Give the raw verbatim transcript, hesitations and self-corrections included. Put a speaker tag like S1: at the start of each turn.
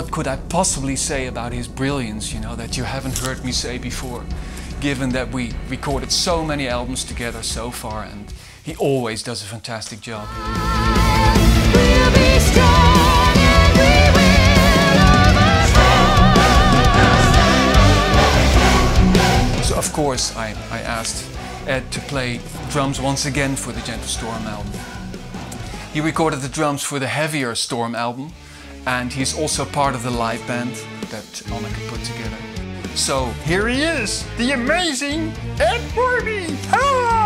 S1: what could I possibly say about his brilliance, you know, that you haven't heard me say before, given that we recorded so many albums together so far, and he always does a fantastic job.
S2: We'll be strong and we will overcome.
S1: So of course I, I asked Ed to play drums once again for the Gentle Storm album. He recorded the drums for the heavier Storm album, and he's also part of the live band that Anneke put together. So here he is, the amazing Ed Warby! Hello!